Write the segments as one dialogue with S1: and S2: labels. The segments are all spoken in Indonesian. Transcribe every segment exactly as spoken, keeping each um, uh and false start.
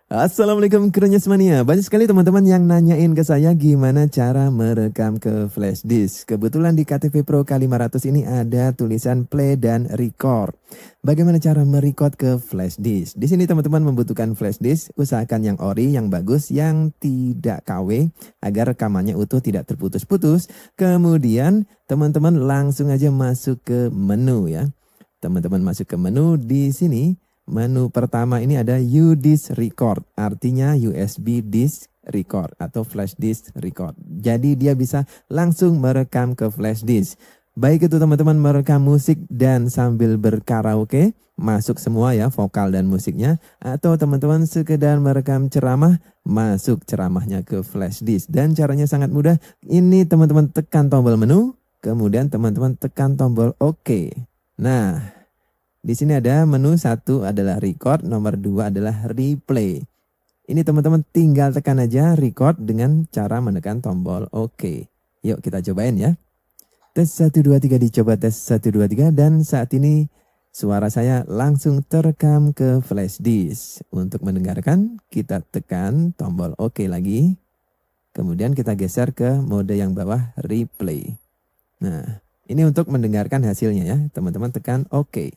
S1: Assalamualaikum Krenyes Mania. Banyak sekali teman-teman yang nanyain ke saya gimana cara merekam ke flash disk. Kebetulan di K T V Pro K lima ratus ini ada tulisan play dan record. Bagaimana cara merecord ke flash disk? Di sini teman-teman membutuhkan flash disk, usahakan yang ori, yang bagus, yang tidak K W agar rekamannya utuh tidak terputus-putus. Kemudian teman-teman langsung aja masuk ke menu ya. Teman-teman masuk ke menu di sini. Menu pertama ini ada U disk record, artinya U S B disk record atau flash disk record. Jadi dia bisa langsung merekam ke flash disk. Baik itu teman-teman merekam musik dan sambil berkaraoke, masuk semua ya vokal dan musiknya. Atau teman-teman sekedar merekam ceramah, masuk ceramahnya ke flash disk. Dan caranya sangat mudah, ini teman-teman tekan tombol menu, kemudian teman-teman tekan tombol OK. Nah, di sini ada menu satu adalah record, nomor dua adalah replay. Ini teman-teman tinggal tekan aja record dengan cara menekan tombol OK. Yuk kita cobain ya. Tes satu dua tiga dicoba tes satu dua tiga dan saat ini suara saya langsung terekam ke flash disk. Untuk mendengarkan kita tekan tombol OK lagi. Kemudian kita geser ke mode yang bawah replay. Nah ini untuk mendengarkan hasilnya ya. Teman-teman tekan OK.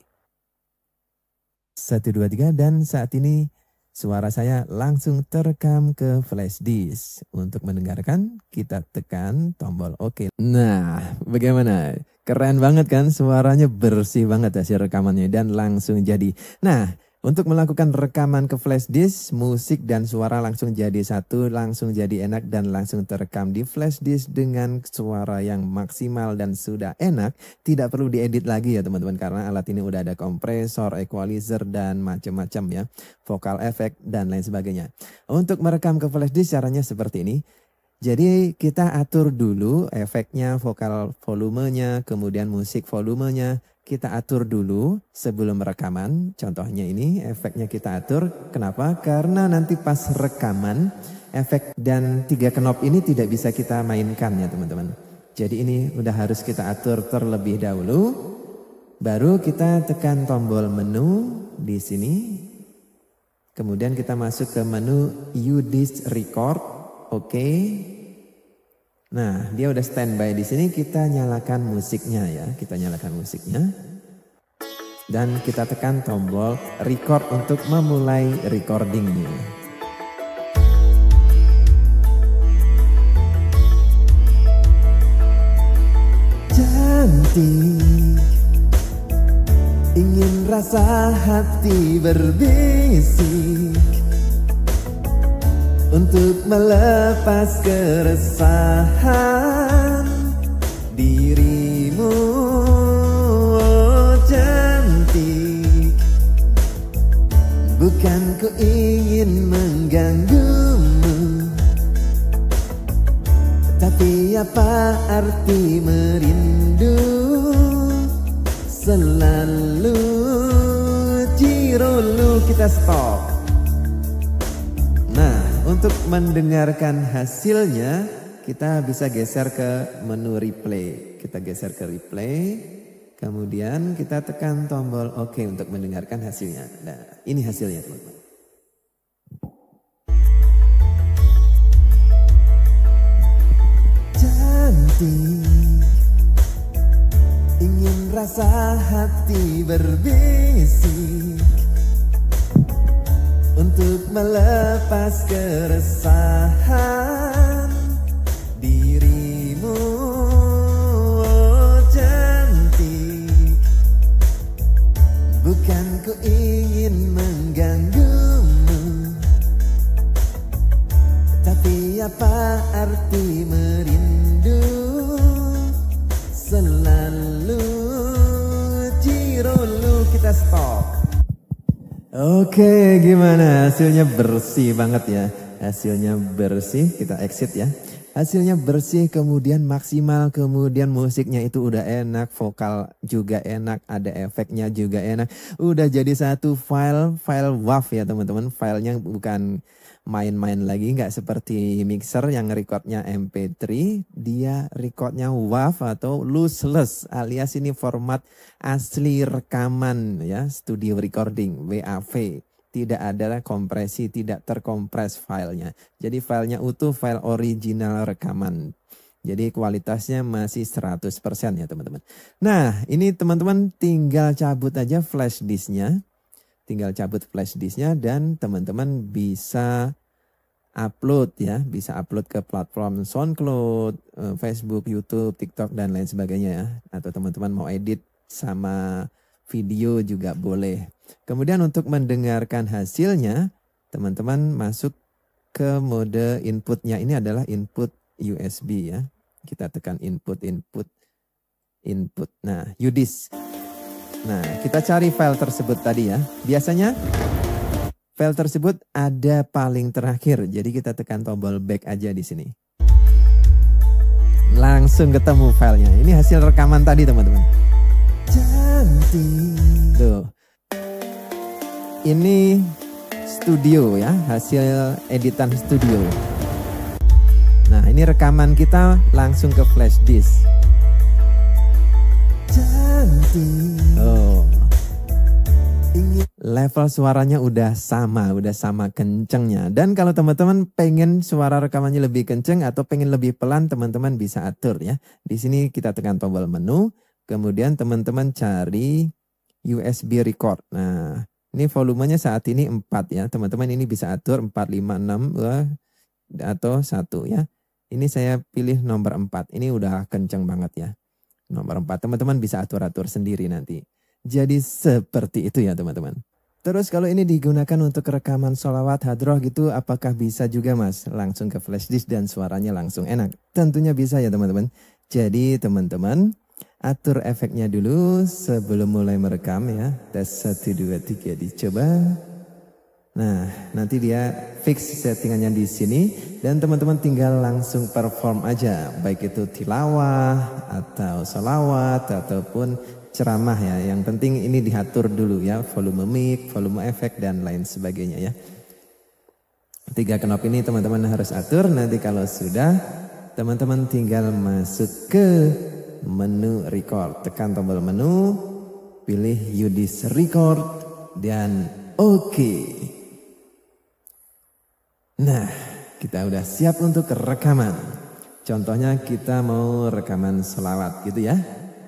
S1: satu dua tiga dan saat ini suara saya langsung terekam ke flash disk. Untuk mendengarkan kita tekan tombol OK. Nah bagaimana? Keren banget kan, suaranya bersih banget hasil rekamannya dan langsung jadi. Nah untuk melakukan rekaman ke flash disk, musik dan suara langsung jadi satu, langsung jadi enak dan langsung terekam di flash disk dengan suara yang maksimal dan sudah enak. Tidak perlu diedit lagi ya teman-teman, karena alat ini udah ada kompresor, equalizer dan macam-macam ya, vokal efek dan lain sebagainya. Untuk merekam ke flash disk caranya seperti ini. Jadi kita atur dulu efeknya, vokal volumenya, kemudian musik volumenya. Kita atur dulu sebelum rekaman. Contohnya ini efeknya kita atur. Kenapa? Karena nanti pas rekaman efek dan tiga knop ini tidak bisa kita mainkan ya teman-teman. Jadi ini udah harus kita atur terlebih dahulu. Baru kita tekan tombol menu di sini. Kemudian kita masuk ke menu U disk record. Oke. Okay. Nah, dia udah standby di sini. Kita nyalakan musiknya ya. Kita nyalakan musiknya. Dan kita tekan tombol record untuk memulai recordingnya. Cantik, ingin rasa hati berbisik untuk melepas keresahan dirimu, oh cantik. Bukan ku ingin mengganggumu, tapi apa arti merindu selalu. Cirolu kita stop. Untuk mendengarkan hasilnya, kita bisa geser ke menu replay. Kita geser ke replay, kemudian kita tekan tombol OK untuk mendengarkan hasilnya. Nah, ini hasilnya teman-teman. Cantik, ingin rasa hati berbisik untuk melepas keresahan dirimu, oh cantik. Bukan ku ingin mengganggumu, tapi apa arti merindu selalu. Cirolu kita stop. Oke, gimana? Hasilnya bersih banget ya. Hasilnya bersih, kita exit ya. Hasilnya bersih, kemudian maksimal, kemudian musiknya itu udah enak, vokal juga enak, ada efeknya juga enak. Udah jadi satu file, file WAV ya teman-teman. Filenya bukan main-main lagi, nggak seperti mixer yang recordnya M P tiga, dia recordnya WAV atau lossless, alias ini format asli rekaman ya, studio recording W A V. tidak ada kompresi, tidak terkompres filenya. Jadi filenya utuh, file original rekaman. Jadi kualitasnya masih seratus persen ya teman-teman. Nah ini teman-teman tinggal cabut aja flash disknya. Tinggal cabut flash disknya dan teman-teman bisa upload ya. Bisa upload ke platform SoundCloud, Facebook, YouTube, TikTok dan lain sebagainya ya. Atau teman-teman mau edit sama video juga boleh. Kemudian untuk mendengarkan hasilnya, teman-teman masuk ke mode inputnya. Ini adalah input U S B ya. Kita tekan input, input, input. Nah, U D I S. Nah, kita cari file tersebut tadi ya. Biasanya file tersebut ada paling terakhir. Jadi kita tekan tombol back aja di sini. Langsung ketemu filenya. Ini hasil rekaman tadi teman-teman. Tuh. Ini studio ya, hasil editan studio. Nah, ini rekaman kita langsung ke flash disk. Oh. Level suaranya udah sama, udah sama kencengnya. Dan kalau teman-teman pengen suara rekamannya lebih kenceng atau pengen lebih pelan, teman-teman bisa atur ya. Di sini kita tekan tombol menu. Kemudian teman-teman cari U S B record. Nah, ini volumenya saat ini empat ya. Teman-teman ini bisa atur empat, lima, enam atau satu ya. Ini saya pilih nomor empat. Ini udah kenceng banget ya. Nomor empat. Teman-teman bisa atur-atur sendiri nanti. Jadi seperti itu ya teman-teman. Terus kalau ini digunakan untuk rekaman sholawat hadroh gitu, apakah bisa juga mas? Langsung ke flash disk dan suaranya langsung enak. Tentunya bisa ya teman-teman. Jadi teman-teman atur efeknya dulu sebelum mulai merekam ya. Tes satu, dua, tiga dicoba. Nah nanti dia fix settingannya di sini. Dan teman-teman tinggal langsung perform aja. Baik itu tilawah atau sholawat ataupun ceramah ya. Yang penting ini diatur dulu ya. Volume mic, volume efek dan lain sebagainya ya. Tiga knop ini teman-teman harus atur. Nanti kalau sudah teman-teman tinggal masuk ke menu record, tekan tombol menu, pilih U D I S record dan oke. Okay. Nah, kita udah siap untuk rekaman. Contohnya kita mau rekaman selawat gitu ya.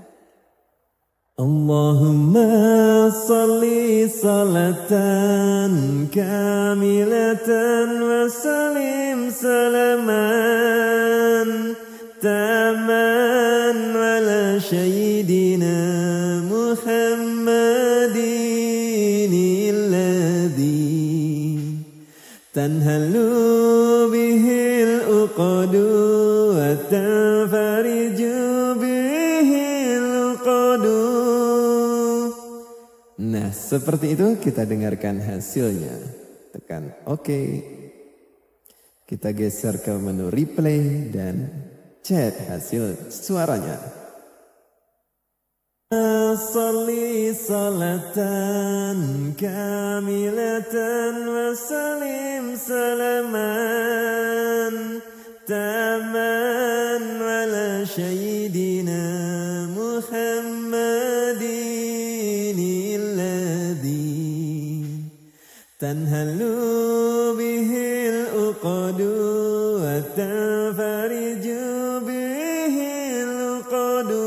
S1: Allahumma salli salatan kamilatan wa salim salaman taman wala syayidina Muhammadin alladhi tanhalu bihil uqadu wa tanfariju bihil uqadu. Nah seperti itu kita dengarkan hasilnya. Tekan oke. Okay. Kita geser ke menu replay dan cek hasil suaranya. Salli salatan kamilatan wa salim salaman taman wala syayidina Muhammadin alladhi tanhalu bihil uqadu wa tanfariju bihil uqadu.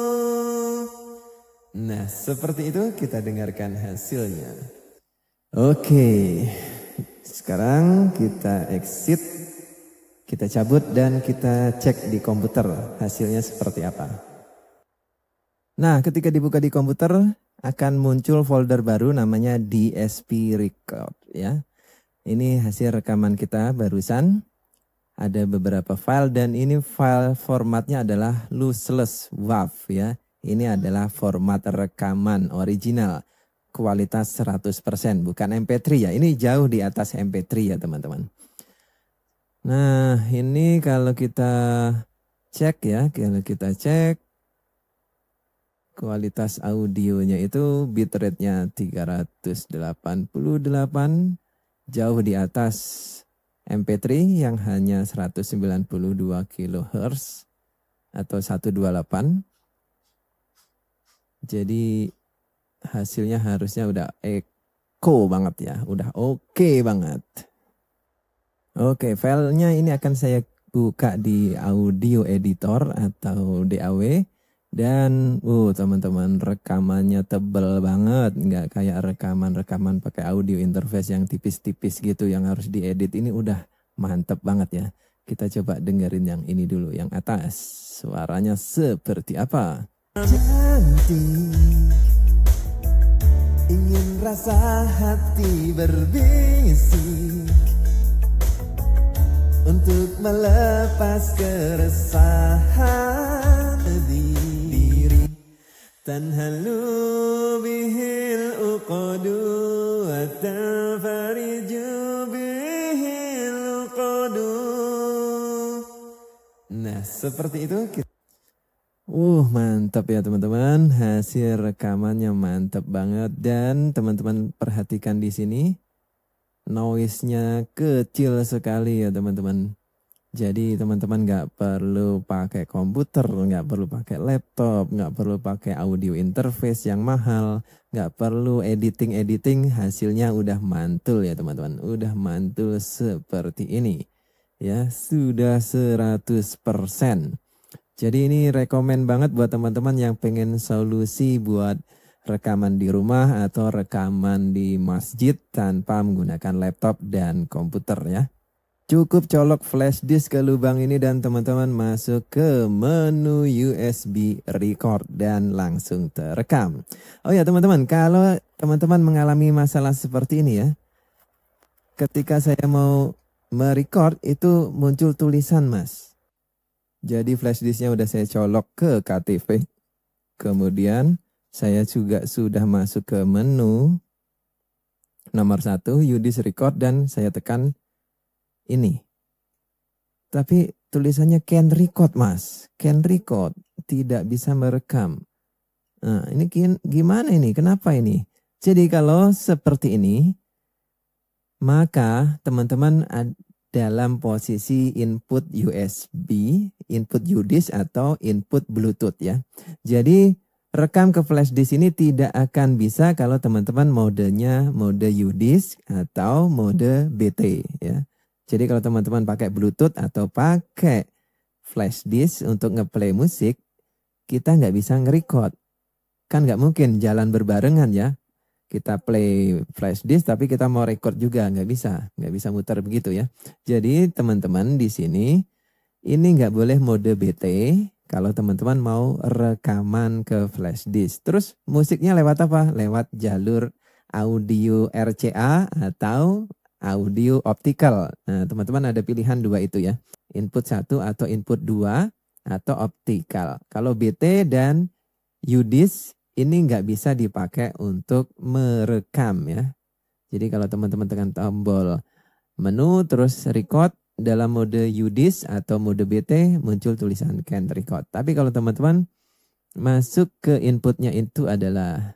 S1: Nah seperti itu kita dengarkan hasilnya. Oke, sekarang kita exit, kita cabut dan kita cek di komputer hasilnya seperti apa. Nah ketika dibuka di komputer akan muncul folder baru namanya D S P Record ya. Ini hasil rekaman kita barusan. Ada beberapa file dan ini file formatnya adalah lossless WAV ya. Ini adalah format rekaman original. Kualitas seratus persen bukan M P tiga ya. Ini jauh di atas M P tiga ya teman-teman. Nah ini kalau kita cek ya. Kalau kita cek. Kualitas audionya itu bitrate-nya tiga ratus delapan puluh delapan. Jauh di atas M P tiga yang hanya seratus sembilan puluh dua kilohertz atau seratus dua puluh delapan. Jadi hasilnya harusnya udah ko banget ya, udah oke okay banget. Oke, okay, filenya ini akan saya buka di audio editor atau D A W. Dan uh teman-teman, rekamannya tebel banget, nggak kayak rekaman-rekaman pakai audio interface yang tipis-tipis gitu yang harus diedit. Ini udah mantep banget ya. Kita coba dengerin yang ini dulu, yang atas. Suaranya seperti apa? Cantik, ingin rasa hati berbisik untuk melepas keresahan diri. Tanhalu bihil uqadu wa tafariju bihil uqadu. Nah, seperti itu. Uh, mantap ya teman-teman. Hasil rekamannya mantap banget. Dan teman-teman perhatikan di sini, noise-nya kecil sekali ya teman-teman. Jadi teman-teman nggak perlu pakai komputer, nggak perlu pakai laptop, nggak perlu pakai audio interface yang mahal, nggak perlu editing-editing, hasilnya udah mantul ya teman-teman. Udah mantul seperti ini. Ya, sudah seratus persen. Jadi ini rekomen banget buat teman-teman yang pengen solusi buat rekaman di rumah atau rekaman di masjid tanpa menggunakan laptop dan komputer ya. Cukup colok flash disk ke lubang ini dan teman-teman masuk ke menu U S B record dan langsung terekam. Oh ya teman-teman, kalau teman-teman mengalami masalah seperti ini ya, ketika saya mau merecord itu muncul tulisan mas. Jadi flash disknya udah saya colok ke K T V. Kemudian saya juga sudah masuk ke menu nomor satu U D I S record dan saya tekan ini. Tapi tulisannya can record mas. Can record. Tidak bisa merekam. Nah ini gimana ini? Kenapa ini? Jadi kalau seperti ini, maka teman-teman dalam posisi input U S B, input U D I S atau input Bluetooth ya. Jadi rekam ke flash disk ini tidak akan bisa kalau teman-teman modenya mode U D I S atau mode B T ya. Jadi kalau teman-teman pakai Bluetooth atau pakai flash disk untuk ngeplay musik, kita nggak bisa nge-record. Kan nggak mungkin jalan berbarengan ya. Kita play flash disk tapi kita mau record juga, nggak bisa. Nggak bisa muter begitu ya. Jadi teman-teman di sini, ini nggak boleh mode B T kalau teman-teman mau rekaman ke flash disk. Terus musiknya lewat apa? Lewat jalur audio R C A atau audio optical. Nah, teman-teman ada pilihan dua itu ya. Input satu atau input dua atau optical. Kalau B T dan U D I S ini nggak bisa dipakai untuk merekam ya. Jadi kalau teman-teman tekan tombol menu terus record dalam mode U D I S atau mode B T muncul tulisan can record. Tapi kalau teman-teman masuk ke inputnya itu adalah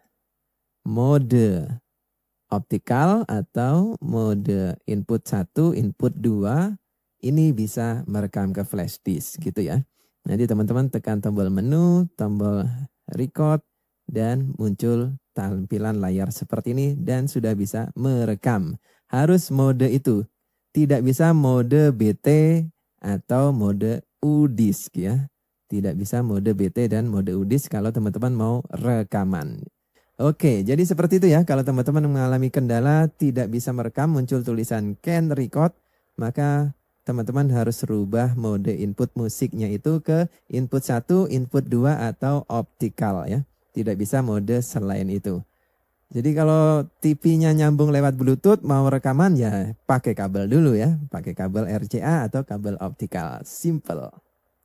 S1: mode optical atau mode input satu, input dua, ini bisa merekam ke flash disk gitu ya. Nanti teman-teman tekan tombol menu, tombol record, dan muncul tampilan layar seperti ini dan sudah bisa merekam. Harus mode itu, tidak bisa mode B T atau mode U D I S ya. Tidak bisa mode B T dan mode U D I S kalau teman-teman mau rekaman. Oke, jadi seperti itu ya. Kalau teman-teman mengalami kendala tidak bisa merekam, muncul tulisan can record, maka teman-teman harus rubah mode input musiknya itu ke input satu, input dua atau optical ya. Tidak bisa mode selain itu. Jadi kalau T V-nya nyambung lewat Bluetooth mau rekaman ya pakai kabel dulu ya. Pakai kabel R C A atau kabel optical. Simple.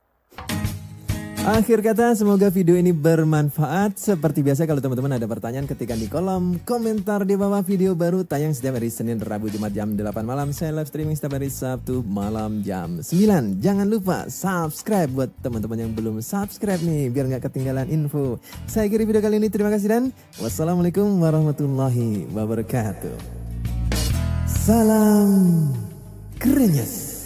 S1: Akhir kata, semoga video ini bermanfaat. Seperti biasa kalau teman-teman ada pertanyaan ketikkan di kolom komentar di bawah. Video baru tayang setiap hari Senin, Rabu, Jumat jam delapan malam. Saya live streaming setiap hari Sabtu malam jam sembilan. Jangan lupa subscribe buat teman-teman yang belum subscribe nih, biar nggak ketinggalan info. Saya akhiri video kali ini, terima kasih dan wassalamualaikum warahmatullahi wabarakatuh. Salam Krenyes.